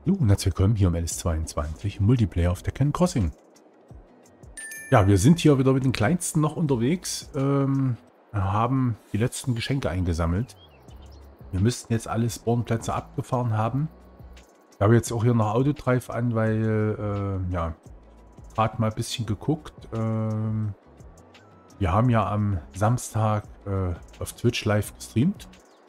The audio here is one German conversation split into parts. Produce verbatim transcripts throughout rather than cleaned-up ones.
Hallo und herzlich willkommen hier im L S zweiundzwanzig Multiplayer auf der Ken Crossing. Ja, wir sind hier wieder mit den Kleinsten noch unterwegs, ähm, haben die letzten Geschenke eingesammelt. Wir müssten jetzt alle Spawnplätze abgefahren haben. Ich habe jetzt auch hier noch Autodrive an, weil, äh, ja, gerade mal ein bisschen geguckt. Ähm, wir haben ja am Samstag äh, auf Twitch live gestreamt.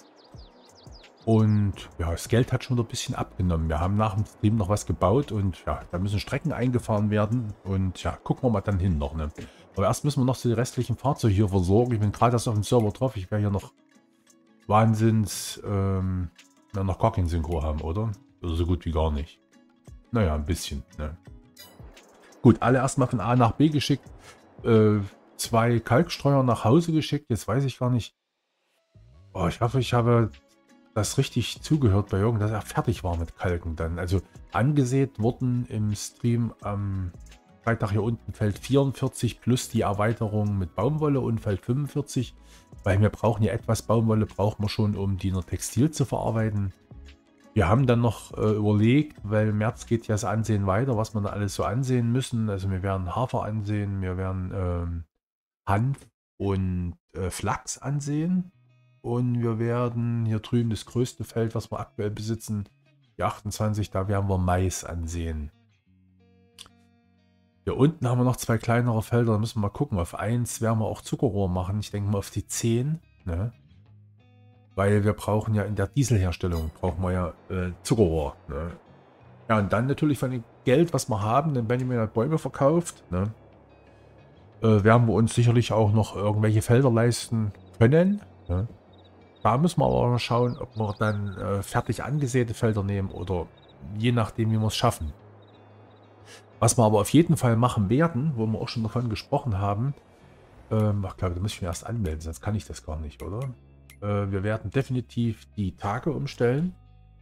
Und ja, das Geld hat schon wieder ein bisschen abgenommen. Wir haben nach dem Stream noch was gebaut und ja, da müssen Strecken eingefahren werden. Und ja, gucken wir mal dann hin noch. Ne? Aber erst müssen wir noch so die restlichen Fahrzeuge hier versorgen. Ich bin gerade erst auf dem Server drauf. Ich werde hier noch Wahnsinns, ähm, ja, noch gar kein Synchro haben, oder? Oder so gut wie gar nicht. Naja, ein bisschen. Ne? Gut, alle erstmal von A nach B geschickt. Äh, zwei Kalkstreuer nach Hause geschickt. Jetzt weiß ich gar nicht. Oh, ich hoffe, ich habe das richtig zugehört bei Jürgen, dass er fertig war mit Kalken dann. Also angesät wurden im Stream am Freitag hier unten Feld vierundvierzig plus die Erweiterung mit Baumwolle und Feld fünfundvierzig, weil wir brauchen ja etwas Baumwolle, brauchen wir schon, um die in der Textil zu verarbeiten. Wir haben dann noch äh, überlegt, weil im März geht ja das Ansehen weiter, was wir da alles so ansehen müssen. Also wir werden Hafer ansehen, wir werden ähm, Hanf und äh, Flachs ansehen. Und wir werden hier drüben das größte Feld, was wir aktuell besitzen, die achtundzwanzig, da werden wir Mais ansehen. Hier unten haben wir noch zwei kleinere Felder, da müssen wir mal gucken. Auf eins werden wir auch Zuckerrohr machen, ich denke mal auf die zehn. Ne? Weil wir brauchen ja in der Dieselherstellung, brauchen wir ja äh, Zuckerrohr. Ne? Ja, und dann natürlich von dem Geld, was wir haben, denn Benjamin hat Bäume verkauft, ne? äh, werden wir uns sicherlich auch noch irgendwelche Felder leisten können. Ne? Da müssen wir aber mal schauen, ob wir dann äh, fertig angesäte Felder nehmen oder je nachdem, wie wir es schaffen. Was wir aber auf jeden Fall machen werden, wo wir auch schon davon gesprochen haben, ähm, ach, glaube, da muss ich mich erst anmelden, sonst kann ich das gar nicht, oder? Äh, wir werden definitiv die Tage umstellen.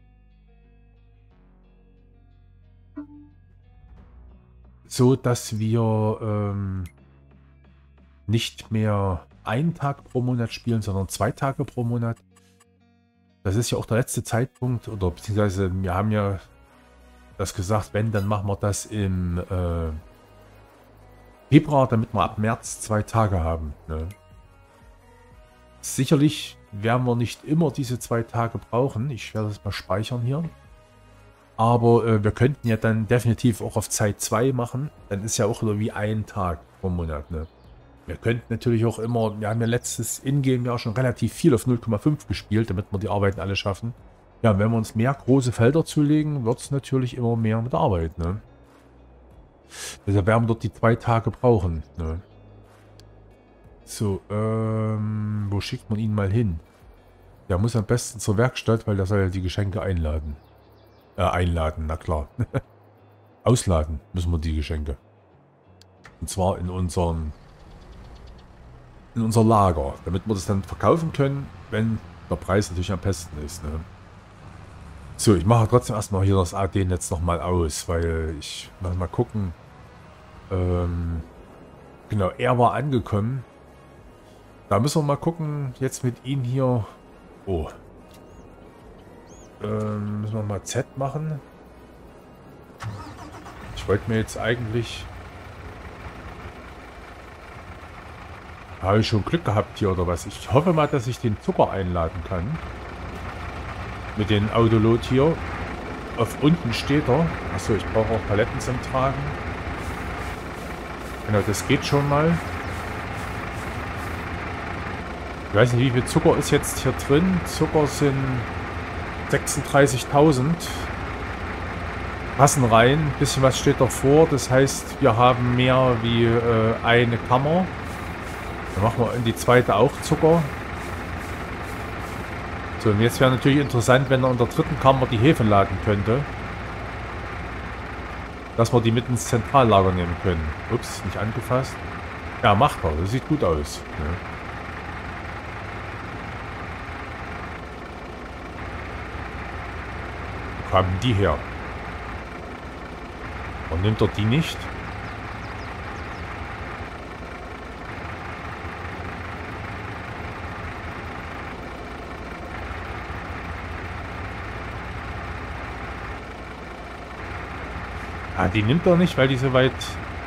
So, dass wir ähm, nicht mehr einen Tag pro Monat spielen, sondern zwei Tage pro Monat. Das ist ja auch der letzte Zeitpunkt, oder beziehungsweise wir haben ja das gesagt, wenn, dann machen wir das im äh, Februar, damit wir ab März zwei Tage haben. Ne? Sicherlich werden wir nicht immer diese zwei Tage brauchen. Ich werde das mal speichern hier. Aber äh, wir könnten ja dann definitiv auch auf Zeit zwei machen. Dann ist ja auch wieder wie ein Tag pro Monat. Ne? Wir könnten natürlich auch immer, wir haben ja letztes Ingame-Jahr schon relativ viel auf null Komma fünf gespielt, damit wir die Arbeiten alle schaffen. Ja, wenn wir uns mehr große Felder zulegen, wird es natürlich immer mehr mit Arbeit. Ne? Deshalb werden wir dort die zwei Tage brauchen. Ne? So, ähm, wo schickt man ihn mal hin? Der muss am besten zur Werkstatt, weil der soll ja die Geschenke einladen. Äh, einladen, na klar. Ausladen müssen wir die Geschenke. Und zwar in unseren... in unser Lager, damit wir das dann verkaufen können, wenn der Preis natürlich am besten ist. Ne? So, ich mache trotzdem erstmal hier das A D-Netz nochmal aus, weil ich mal, mal gucken. Ähm, genau, er war angekommen. Da müssen wir mal gucken, jetzt mit ihm hier. Oh. Ähm, müssen wir mal Z machen. Ich wollte mir jetzt eigentlich... Habe ich schon Glück gehabt hier oder was? Ich hoffe mal, dass ich den Zucker einladen kann. Mit dem Autolot hier. Auf unten steht er. Achso, ich brauche auch Paletten zum Tragen. Genau, das geht schon mal. Ich weiß nicht, wie viel Zucker ist jetzt hier drin. Zucker sind sechsunddreißigtausend. Passen rein. Ein bisschen was steht davor. Das heißt, wir haben mehr wie äh, eine Kammer. Dann machen wir in die zweite auch Zucker. So, und jetzt wäre natürlich interessant, wenn er in der dritten Kammer die Hefe laden könnte. Dass wir die mit ins Zentrallager nehmen können. Ups, nicht angefasst. Ja, macht er. Das sieht gut aus. Ja. Wo kamen die her? Und nimmt er die nicht? Ah, die nimmt er nicht, weil die so weit...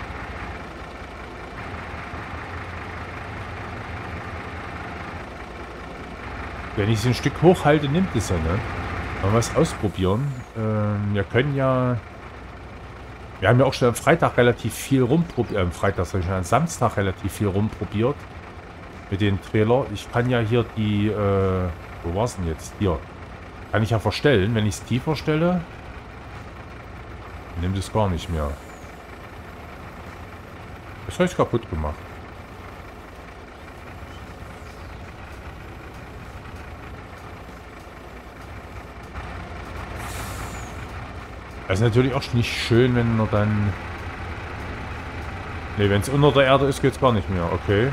Wenn ich sie ein Stück hochhalte, nimmt es ja, ne? Mal was ausprobieren. Ähm, wir können ja... Wir haben ja auch schon am Freitag relativ viel rumprobiert. Äh, am Freitag, sag ich schon, am Samstag relativ viel rumprobiert. Mit den Trailer. Ich kann ja hier die... Äh, wo war es denn jetzt? Hier. Kann ich ja verstellen. Wenn ich es tiefer stelle, nimmt es gar nicht mehr. Das habe ich kaputt gemacht. Das ist natürlich auch nicht schön, wenn er dann... Ne, wenn es unter der Erde ist, geht es gar nicht mehr. Okay.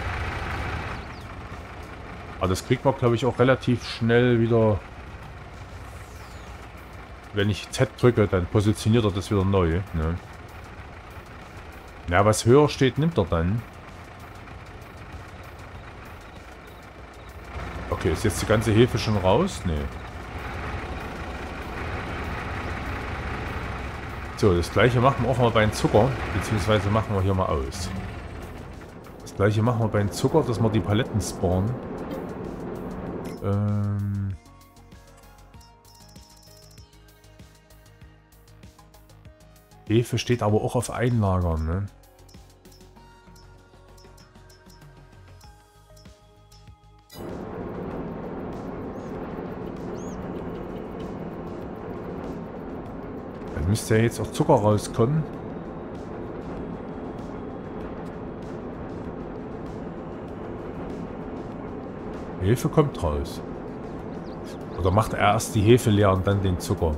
Aber das kriegt man, glaube ich, auch relativ schnell wieder... Wenn ich Z drücke, dann positioniert er das wieder neu. Ne? Ja, was höher steht, nimmt er dann. Okay, ist jetzt die ganze Hefe schon raus? Nee. So, das gleiche machen wir auch mal bei den Zucker. Beziehungsweise machen wir hier mal aus. Das gleiche machen wir bei den Zucker, dass wir die Paletten spawnen. Ähm... Hefe steht aber auch auf Einlagern, ne? Dann müsste ja jetzt auch Zucker rauskommen. Hefe kommt raus. Oder macht er erst die Hefe leer und dann den Zucker?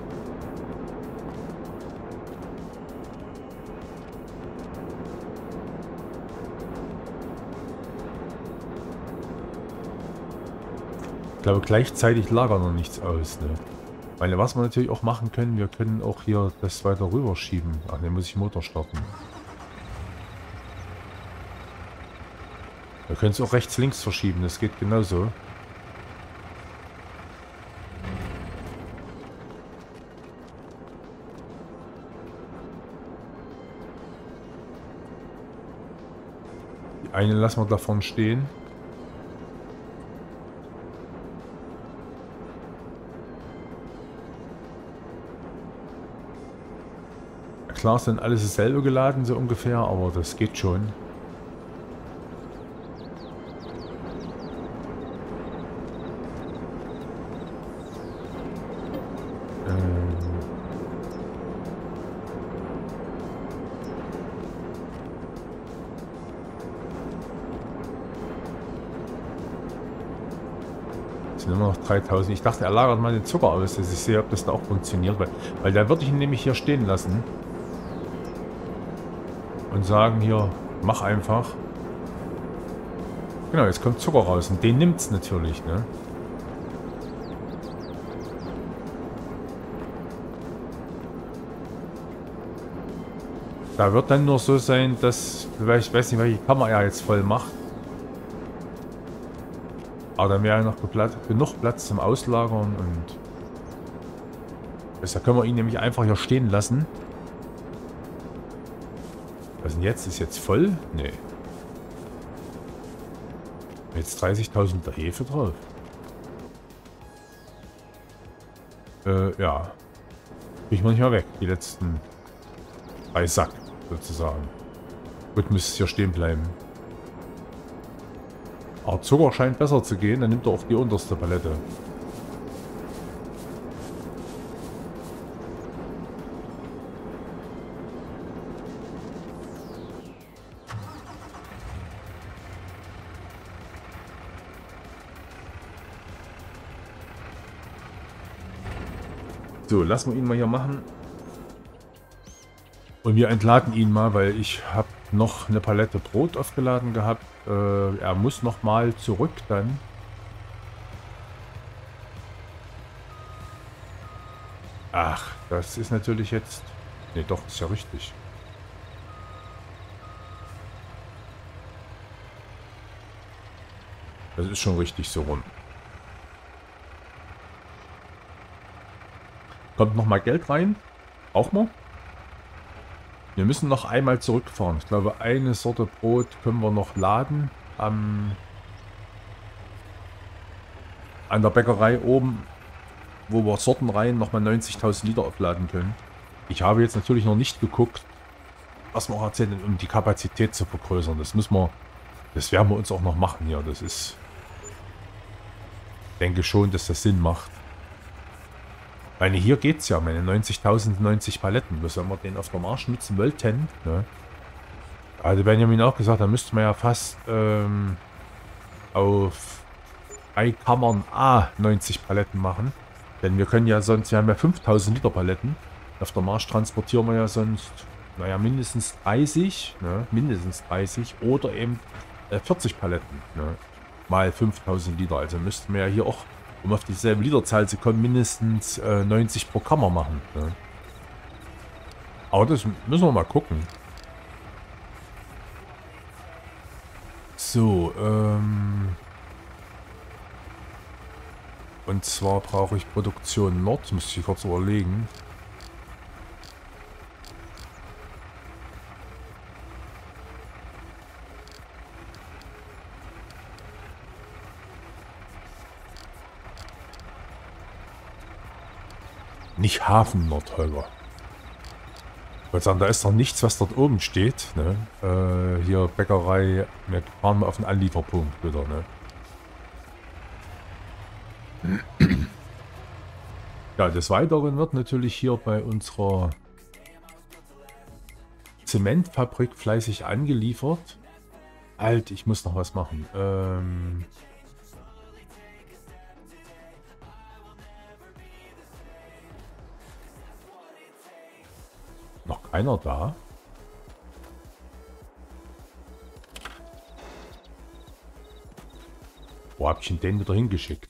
Ich glaube, gleichzeitig lagern noch nichts aus, ne? Weil was wir natürlich auch machen können, wir können auch hier das weiter rüber schieben. Ach ne, muss ich Motor starten. Wir können es auch rechts, links verschieben, das geht genauso. Die eine lassen wir davon stehen. Klar sind alles dasselbe geladen, so ungefähr, aber das geht schon. Ähm Es sind immer noch dreitausend. Ich dachte, er lagert mal den Zucker aus, dass ich sehe, ob das da auch funktioniert. Weil, weil da würde ich ihn nämlich hier stehen lassen. Und sagen hier, mach einfach. Genau, jetzt kommt Zucker raus und den nimmt es natürlich, ne? Da wird dann nur so sein, dass, vielleicht, ich weiß nicht, welche Kamera er jetzt voll macht. Aber dann wäre ja noch genug Platz zum Auslagern und da können wir ihn nämlich einfach hier stehen lassen. Was denn jetzt? Ist jetzt voll? Nee. Jetzt dreißigtausend der Hefe drauf. Äh, ja. Kriegen wir nicht mehr weg. Die letzten drei Sack, sozusagen. Gut, müsste es hier stehen bleiben. Aber Zucker scheint besser zu gehen. Dann nimmt er auch die unterste Palette. So, lassen wir ihn mal hier machen. Und wir entladen ihn mal, weil ich habe noch eine Palette Brot aufgeladen gehabt. Äh, er muss noch mal zurück dann. Ach, das ist natürlich jetzt... Ne, doch, ist ja richtig. Das ist schon richtig so rum. Kommt noch mal Geld rein. Auch mal. Wir müssen noch einmal zurückfahren. Ich glaube, eine Sorte Brot können wir noch laden am, an der Bäckerei oben, wo wir sortenrein nochmal neunzigtausend Liter aufladen können. Ich habe jetzt natürlich noch nicht geguckt, was wir auch erzählen, um die Kapazität zu vergrößern. Das müssen wir, das werden wir uns auch noch machen hier. Das ist, ich denke schon, dass das Sinn macht. Meine, hier geht es ja, meine neunzigtausend, neunzig Paletten. Was, wenn wir den auf der Marsch nutzen wollten, ne? Also Benjamin auch gesagt, da müsste man ja fast ähm, auf drei Kammern A neunzig Paletten machen. Denn wir können ja sonst, wir haben ja fünftausend Liter Paletten. Auf der Marsch transportieren wir ja sonst, naja, mindestens dreißig, ne? Mindestens dreißig oder eben äh, vierzig Paletten, ne? Mal fünftausend Liter. Also müssten wir ja hier auch, um auf dieselbe Literzahl zu kommen, mindestens äh, neunzig pro Kammer machen, ne? Aber das müssen wir mal gucken. So, ähm... und zwar brauche ich Produktion Nord, müsste ich kurz überlegen. Nicht Hafen Nord, Holger. Ich wollte sagen, da ist doch nichts, was dort oben steht, ne? Äh, hier Bäckerei, wir fahren mal auf den Anlieferpunkt wieder, ne? Ja, des Weiteren wird natürlich hier bei unserer Zementfabrik fleißig angeliefert. Halt, ich muss noch was machen. Ähm... Noch keiner da? Wo hab ich denn den wieder hingeschickt?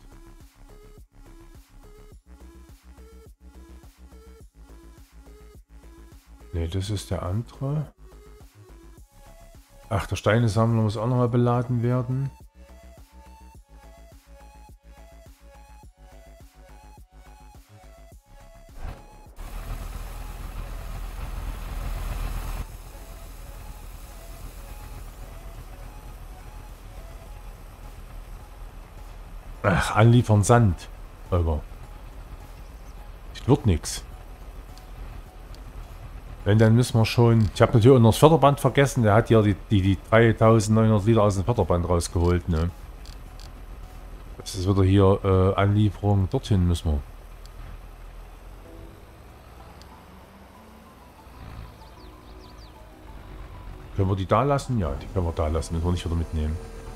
Ne, das ist der andere. Ach, der Steinesammler muss auch nochmal beladen werden. Ach, anliefern Sand. Holger. Das wird nichts. Wenn, dann müssen wir schon... Ich habe natürlich auch noch das Förderband vergessen. Der hat hier die, die, die dreitausendneunhundert Liter aus dem Förderband rausgeholt, ne? Das ist wieder hier äh, Anlieferung. Dorthin müssen wir. Können wir die da lassen? Ja, die können wir da lassen. Müssen wir nicht wieder mitnehmen.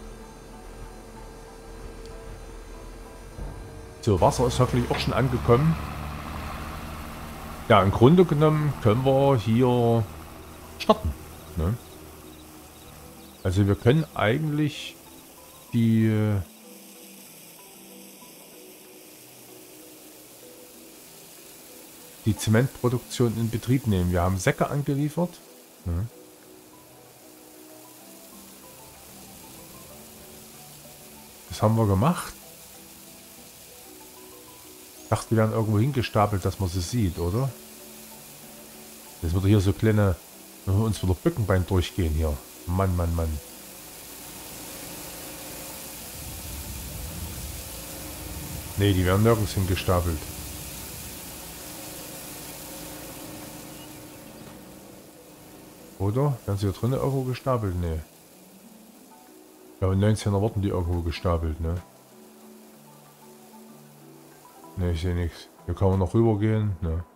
So, Wasser ist hoffentlich auch schon angekommen. Ja, im Grunde genommen können wir hier starten, ne? Also wir können eigentlich die die Zementproduktion in Betrieb nehmen. Wir haben Säcke angeliefert, ne? Das haben wir gemacht. Ich dachte, die werden irgendwo hingestapelt, dass man sie sieht, oder? Jetzt wird hier so kleine... Wenn wir uns wieder Bückenbein durchgehen hier. Mann, Mann, Mann. Ne, die werden nirgends hingestapelt. Oder? Werden sie hier drinnen irgendwo gestapelt? Ne. Ja, in neunzehner wurden die irgendwo gestapelt, ne? Ne, ich sehe nichts. Hier kann man noch rüber gehen, ne?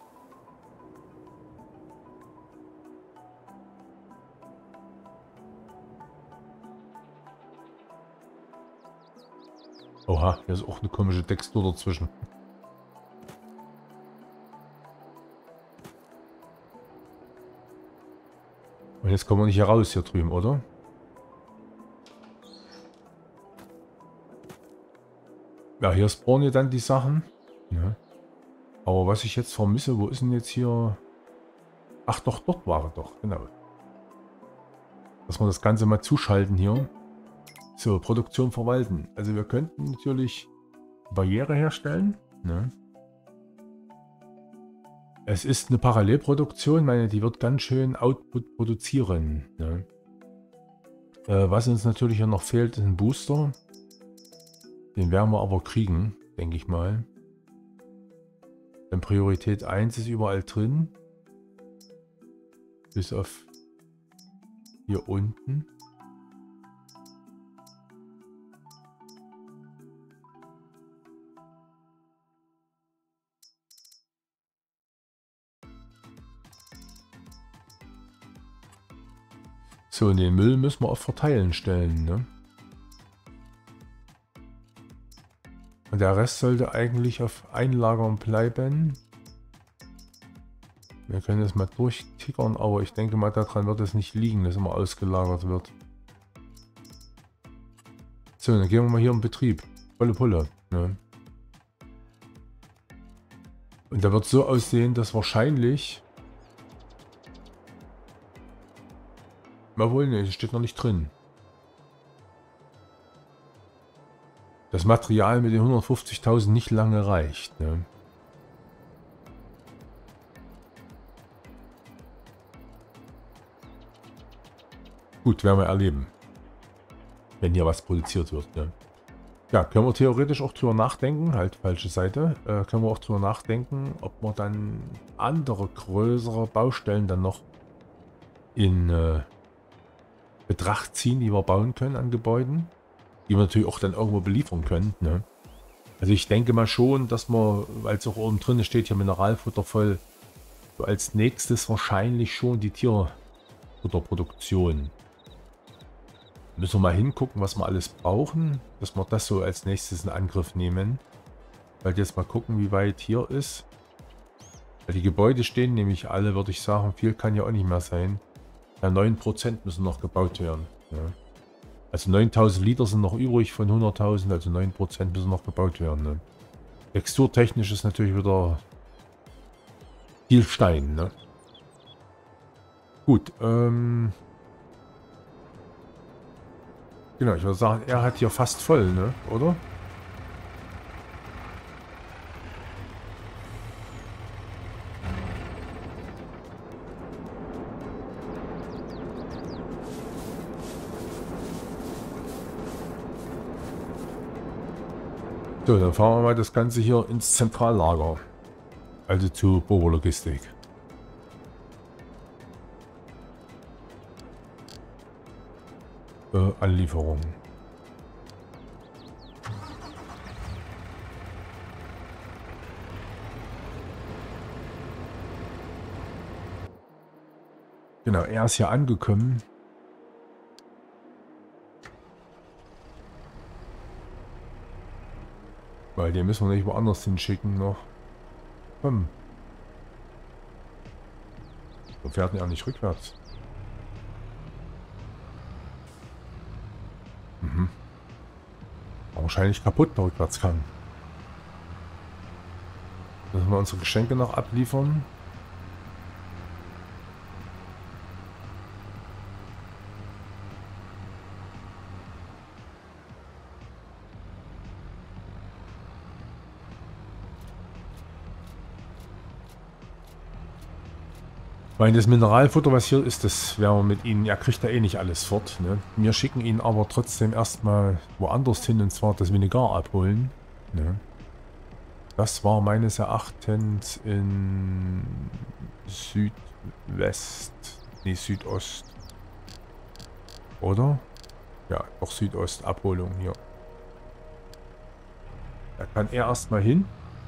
Oha, hier ist auch eine komische Textur dazwischen. Und jetzt kommen wir nicht hier raus, hier drüben, oder? Ja, hier spawnen ja dann die Sachen. Ja. Aber was ich jetzt vermisse, wo ist denn jetzt hier... Ach doch, dort war er doch, genau. Dass wir das Ganze mal zuschalten hier. So, Produktion verwalten. Also wir könnten natürlich Barriere herstellen, ne? Es ist eine Parallelproduktion, meine, die wird ganz schön Output produzieren. Ne? Äh, was uns natürlich hier noch fehlt, ist ein Booster. Den werden wir aber kriegen, denke ich mal. Denn Priorität eins ist überall drin. Bis auf hier unten. So, und den Müll müssen wir auf Verteilen stellen, ne? Und der Rest sollte eigentlich auf Einlagern bleiben. Wir können das mal durchtickern, aber ich denke mal, daran wird es nicht liegen, dass immer ausgelagert wird. So, dann gehen wir mal hier in Betrieb. Volle Pulle, ne? Und der wird so aussehen, dass wahrscheinlich... Jawohl, ne, das steht noch nicht drin. Das Material mit den hundertfünfzigtausend nicht lange reicht, ne? Gut, werden wir erleben. Wenn hier was produziert wird, ne? Ja, können wir theoretisch auch drüber nachdenken, halt falsche Seite, äh, können wir auch drüber nachdenken, ob wir dann andere größere Baustellen dann noch in äh, Betracht ziehen, die wir bauen können an Gebäuden, die wir natürlich auch dann irgendwo beliefern können, ne? Also ich denke mal schon, dass man, weil es auch oben drin steht, hier Mineralfutter voll, so als nächstes wahrscheinlich schon die Tierfutterproduktion. Müssen wir mal hingucken, was wir alles brauchen, dass wir das so als nächstes in Angriff nehmen. Weil jetzt mal gucken, wie weit hier ist. Weil die Gebäude stehen nämlich alle, würde ich sagen, viel kann ja auch nicht mehr sein. Ja, neun Prozent müssen noch gebaut werden. Ja. Also neuntausend Liter sind noch übrig von hunderttausend, also neun Prozent müssen noch gebaut werden. Ne? Texturtechnisch ist natürlich wieder viel Stein. Ne? Gut, ähm... genau, ich würde sagen, er hat hier fast voll, ne? Oder? So, dann fahren wir mal das Ganze hier ins Zentrallager. Also zu Bohrer Logistik. Äh, Anlieferung. Genau, er ist hier angekommen. Weil den müssen wir nicht woanders hinschicken noch. Komm. Wir fährt ja nicht rückwärts. Mhm. Wahrscheinlich kaputt, der Rückwärtsgang. Müssen wir unsere Geschenke noch abliefern. Ich meine, das Mineralfutter, was hier ist, das werden wir mit ihnen, er kriegt ja eh nicht alles fort. Ne? Wir schicken ihn aber trotzdem erstmal woanders hin, und zwar das Vinegar abholen. Ne? Das war meines Erachtens in Südwest, nee, Südost. Oder? Ja, doch Südost, Abholung hier. Da kann er erstmal hin.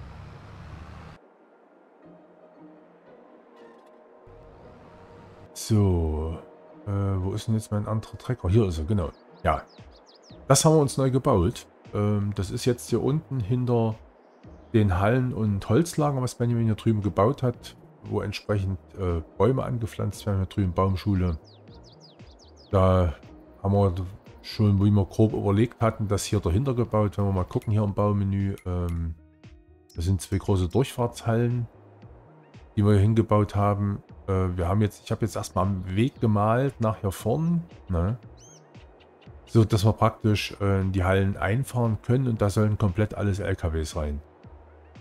So, äh, wo ist denn jetzt mein anderer Trecker? Hier ist er, genau. Ja, das haben wir uns neu gebaut. Ähm, das ist jetzt hier unten hinter den Hallen und Holzlager, was Benjamin hier drüben gebaut hat, wo entsprechend äh, Bäume angepflanzt werden, hier drüben Baumschule. Da haben wir schon, wie wir grob überlegt hatten, das hier dahinter gebaut. Wenn wir mal gucken hier im Baumenü, ähm, das sind zwei große Durchfahrtshallen, die wir hier hingebaut haben. Äh, wir haben jetzt, ich habe jetzt erstmal einen Weg gemalt nach hier vorn, ne? So dass wir praktisch äh, in die Hallen einfahren können, und da sollen komplett alles L K Ws rein.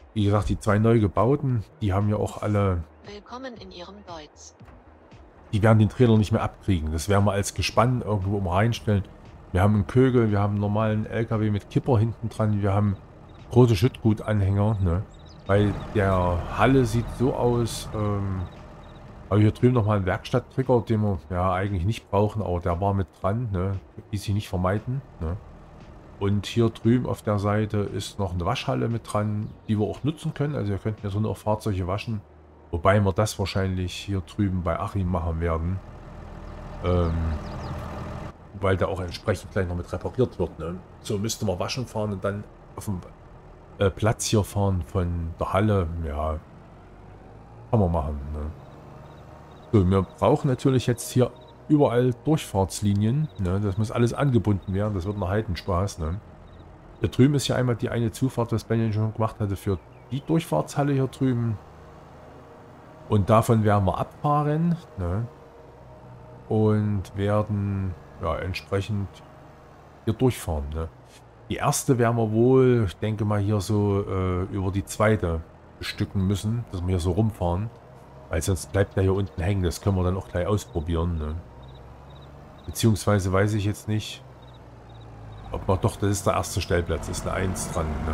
Wie gesagt, die zwei neu gebauten, die haben ja auch alle, Willkommen in Ihrem Deutz. die werden den Trailer nicht mehr abkriegen. Das werden wir als Gespann irgendwo mal reinstellen. Wir haben einen Kögel, wir haben einen normalen L K W mit Kipper hinten dran, wir haben große Schüttgutanhänger, ne? Bei der Halle sieht so aus, ähm, aber hier drüben nochmal ein Werkstatttrigger, den wir ja eigentlich nicht brauchen, aber der war mit dran, ne? Ließ sich nicht vermeiden, ne? Und hier drüben auf der Seite ist noch eine Waschhalle mit dran, die wir auch nutzen können. Also ihr könnt mir so auch Fahrzeuge waschen. Wobei wir das wahrscheinlich hier drüben bei Achim machen werden. Ähm, weil da auch entsprechend gleich noch mit repariert wird. Ne? So müsste man waschen fahren und dann auf dem äh, Platz hier fahren von der Halle. Ja, kann man machen. Ne? So, wir brauchen natürlich jetzt hier überall Durchfahrtslinien. Ne? Das muss alles angebunden werden. Das wird ein Heidenspaß. Ne? Hier drüben ist ja einmal die eine Zufahrt, was Benjamin schon gemacht hatte, für die Durchfahrtshalle hier drüben. Und davon werden wir abfahren. Ne? Und werden ja entsprechend hier durchfahren. Ne? Die erste werden wir wohl, ich denke mal, hier so äh, über die zweite bestücken müssen, dass wir hier so rumfahren. Weil sonst bleibt der hier unten hängen. Das können wir dann auch gleich ausprobieren. Ne? Beziehungsweise weiß ich jetzt nicht, ob man doch, das ist der erste Stellplatz, ist eine eins dran. Ne?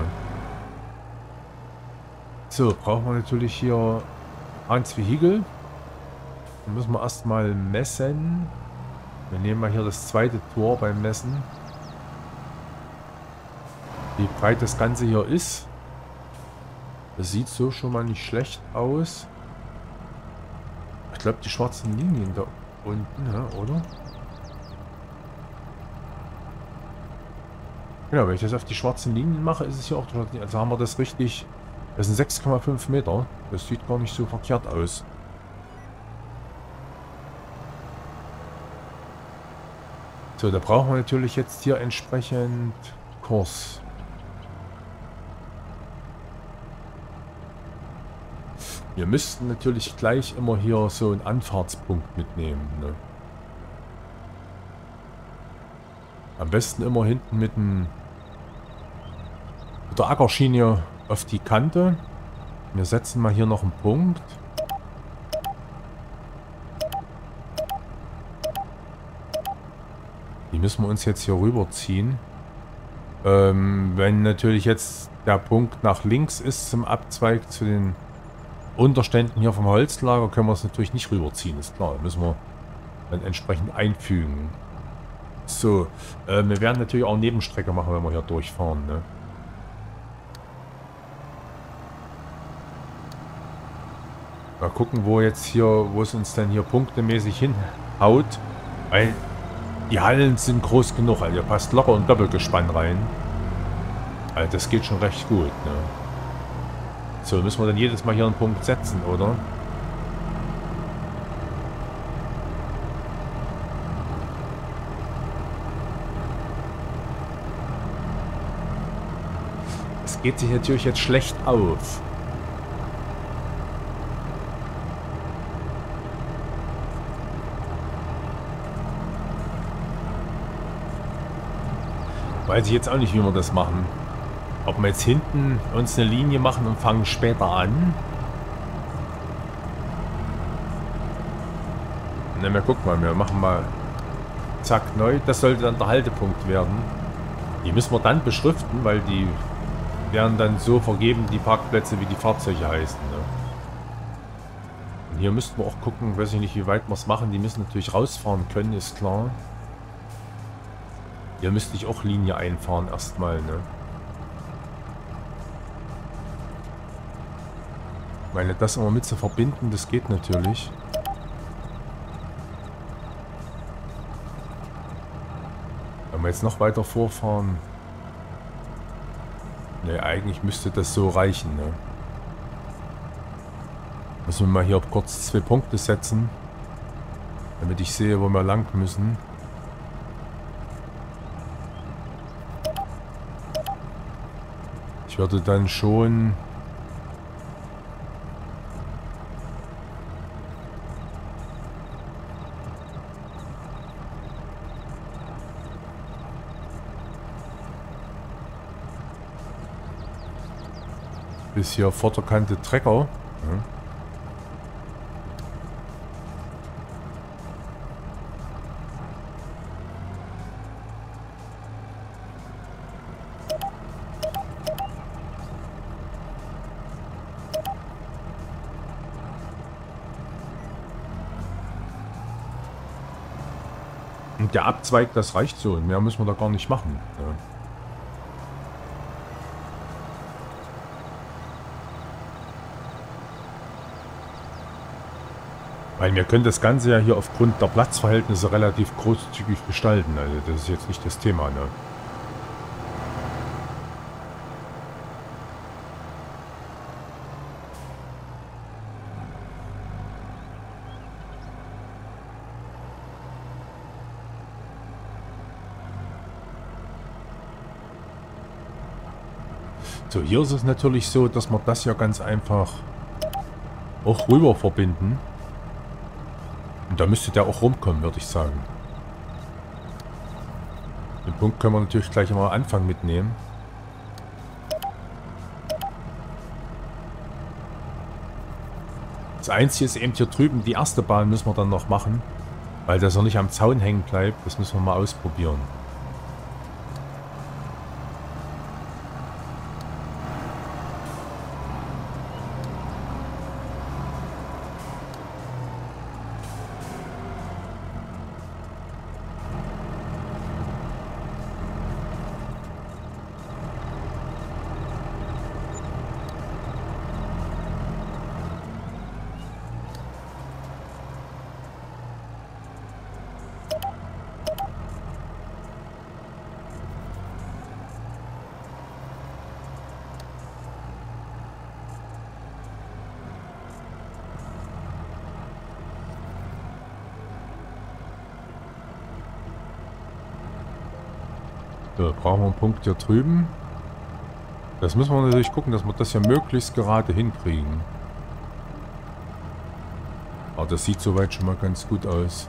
So, brauchen wir natürlich hier Hans Vehikel. Dann müssen wir erstmal messen. Wir nehmen mal hier das zweite Tor beim Messen. Wie breit das Ganze hier ist. Das sieht so schon mal nicht schlecht aus. Ich glaube, die schwarzen Linien da unten, ja, oder? Genau, wenn ich das auf die schwarzen Linien mache, ist es hier auch... Also haben wir das richtig... Das sind sechs Komma fünf Meter. Das sieht gar nicht so verkehrt aus. So, da brauchen wir natürlich jetzt hier entsprechend Kurs. Wir müssten natürlich gleich immer hier so einen Anfahrtspunkt mitnehmen. Ne? Am besten immer hinten mit, dem, mit der Ackerschiene auf die Kante. Wir setzen mal hier noch einen Punkt. Die müssen wir uns jetzt hier rüberziehen. Ähm, wenn natürlich jetzt der Punkt nach links ist zum Abzweig zu den Unterständen hier vom Holzlager, können wir es natürlich nicht rüberziehen, ist klar. Da müssen wir dann entsprechend einfügen. So, äh, wir werden natürlich auch Nebenstrecke machen, wenn wir hier durchfahren, ne? Mal gucken, wo jetzt hier, wo es uns dann hier punktemäßig hinhaut. Weil die Hallen sind groß genug, also hier passt locker ein Doppelgespann rein. Also das geht schon recht gut, ne? So, müssen wir dann jedes Mal hier einen Punkt setzen, oder? Es geht sich natürlich jetzt schlecht auf. Weiß ich jetzt auch nicht, wie wir das machen. Ob wir jetzt hinten uns eine Linie machen und fangen später an. Na, wir gucken mal, wir machen mal zack neu. Das sollte dann der Haltepunkt werden. Die müssen wir dann beschriften, weil die werden dann so vergeben, die Parkplätze, wie die Fahrzeuge heißen. Ne? Und hier müssten wir auch gucken, weiß ich nicht, wie weit wir es machen. Die müssen natürlich rausfahren können, ist klar. Hier müsste ich auch Linie einfahren erstmal, ne? Ich meine, das immer mit zu verbinden, das geht natürlich. Wenn wir jetzt noch weiter vorfahren... Ne, eigentlich müsste das so reichen, ne? Müssen wir mal hier kurz zwei Punkte setzen. Damit ich sehe, wo wir lang müssen. Ich würde dann schon... Ist hier Vorderkante Trecker. Ja. Und der Abzweig, das reicht so. Mehr müssen wir da gar nicht machen. Ja. Weil wir können das Ganze ja hier aufgrund der Platzverhältnisse relativ großzügig gestalten. Also das ist jetzt nicht das Thema, ne? So, hier ist es natürlich so, dass wir das ja ganz einfach auch rüber verbinden. Und da müsste der auch rumkommen, würde ich sagen. Den Punkt können wir natürlich gleich am Anfang mitnehmen. Das Einzige ist eben hier drüben, die erste Bahn müssen wir dann noch machen. Weil das noch nicht am Zaun hängen bleibt. Das müssen wir mal ausprobieren. So, brauchen wir einen Punkt hier drüben. Das müssen wir natürlich gucken, dass wir das ja möglichst gerade hinkriegen. Aber das sieht soweit schon mal ganz gut aus.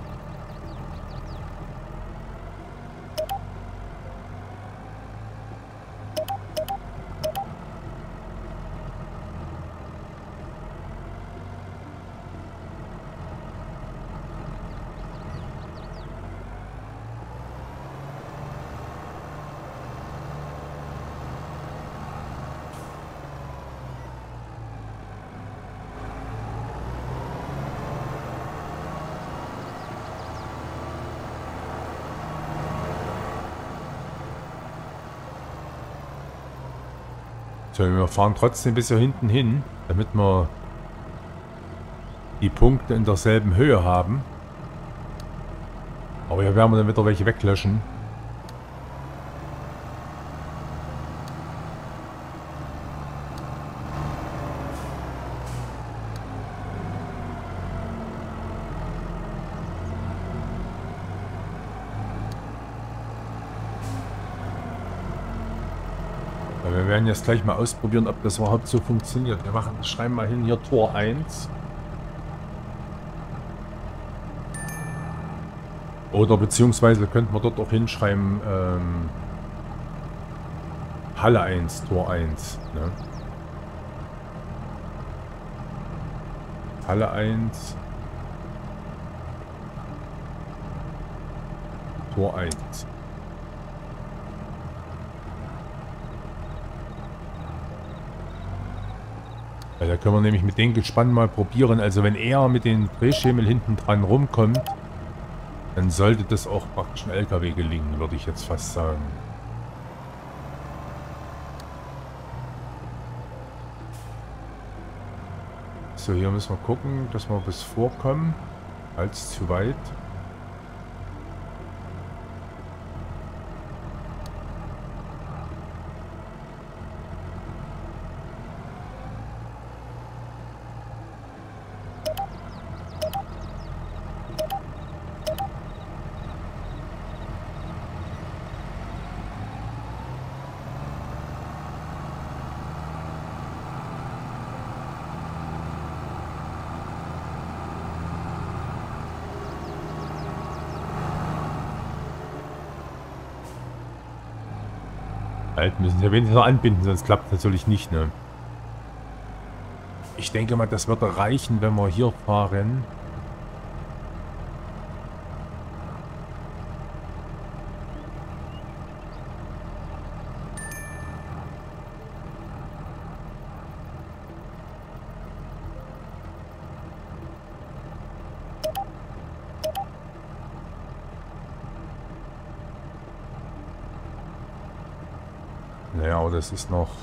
So, wir fahren trotzdem bis hier hinten hin, damit wir die Punkte in derselben Höhe haben. Aber hier werden wir dann wieder welche weglöschen. Wir werden jetzt gleich mal ausprobieren, ob das überhaupt so funktioniert. Wir machen, schreiben mal hin hier Tor eins. Oder beziehungsweise könnten wir dort auch hinschreiben ähm, Halle eins, Tor eins. Ne? Halle eins. Tor eins. Weil da können wir nämlich mit dem Gespann mal probieren. Also wenn er mit dem Drehschemel hinten dran rumkommt, dann sollte das auch praktisch ein L K W gelingen, würde ich jetzt fast sagen. So, hier müssen wir gucken, dass wir bis vorkommen. Als zu weit. Halt, müssen wir wenigstens noch anbinden, sonst klappt es natürlich nicht, ne? Ich denke mal, das wird reichen, wenn wir hier fahren. Naja, aber das ist noch...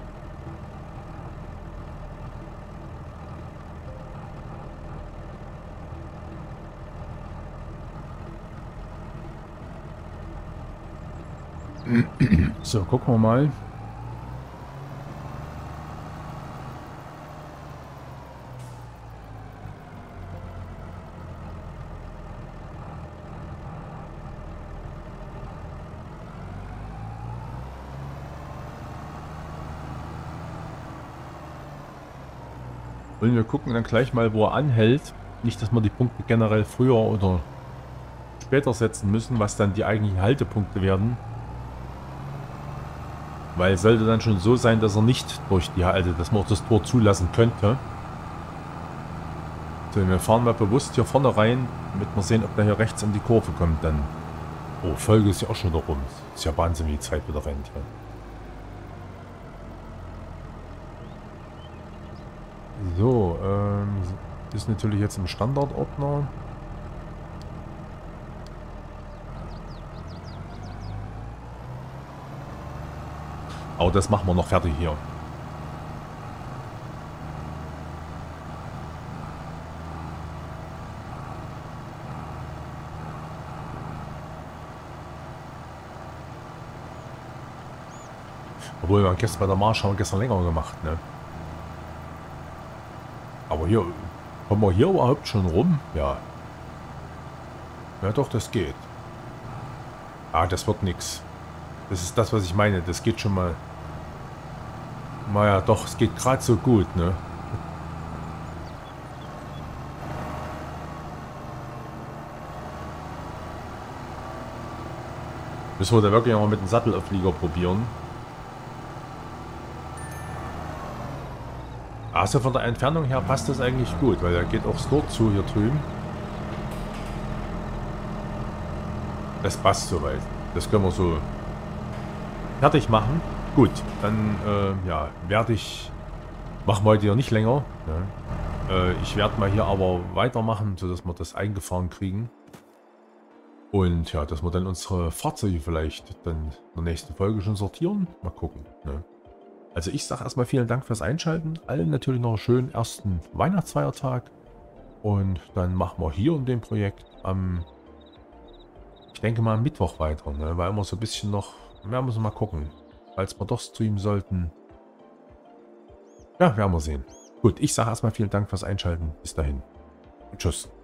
So, gucken wir mal. Und wir gucken dann gleich mal, wo er anhält. Nicht, dass wir die Punkte generell früher oder später setzen müssen, was dann die eigentlichen Haltepunkte werden. Weil es sollte dann schon so sein, dass er nicht durch die Halte, dass man auch das Tor zulassen könnte. So, wir fahren mal bewusst hier vorne rein, damit wir sehen, ob der hier rechts in die Kurve kommt dann. Oh, Folge ist ja auch schon wieder rum. Ist ja Wahnsinn, wie die Zeit wieder rennt hier. So, ähm, ist natürlich jetzt im Standardordner. Aber das machen wir noch fertig hier. Obwohl, wir haben gestern bei der Marsch haben wir gestern länger gemacht, ne? Aber hier, kommen wir hier überhaupt schon rum? Ja. Ja doch, das geht. Ah, das wird nix. Das ist das, was ich meine. Das geht schon mal. Naja, doch, es geht gerade so gut, ne? Müssen wir da wirklich mal mit dem Sattelauflieger probieren. Also von der Entfernung her passt das eigentlich gut, weil er geht auch dort zu hier drüben. Das passt soweit. Das können wir so fertig machen. Gut, dann äh, ja, werde ich, machen wir heute ja nicht länger. Ja. Äh, ich werde mal hier aber weitermachen, sodass wir das eingefahren kriegen. Und ja, dass wir dann unsere Fahrzeuge vielleicht dann in der nächsten Folge schon sortieren. Mal gucken. Ne? Also ich sage erstmal vielen Dank fürs Einschalten. Allen natürlich noch einen schönen ersten Weihnachtsfeiertag. Und dann machen wir hier in dem Projekt am, ich denke mal am Mittwoch weiter. Ne? Weil wir so ein bisschen noch, ja, müssen wir mal gucken. Falls wir doch streamen sollten. Ja, werden wir sehen. Gut, ich sage erstmal vielen Dank fürs Einschalten. Bis dahin. Und tschüss.